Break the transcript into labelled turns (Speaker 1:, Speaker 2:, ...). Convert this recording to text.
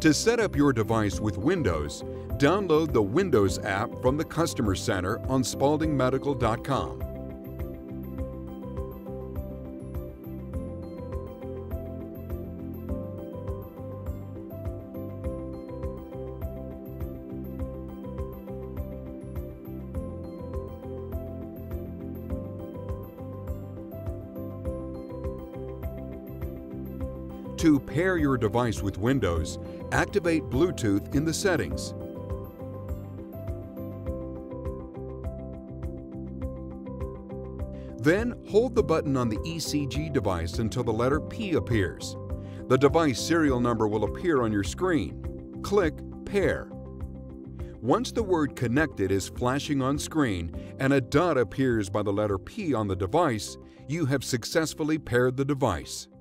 Speaker 1: To set up your device with Windows, download the Windows app from the Customer Center on spauldingmedical.com. To pair your device with Windows, activate Bluetooth in the settings. Then hold the button on the ECG device until the letter P appears. The device serial number will appear on your screen. Click Pair. Once the word Connected is flashing on screen and a dot appears by the letter P on the device, you have successfully paired the device.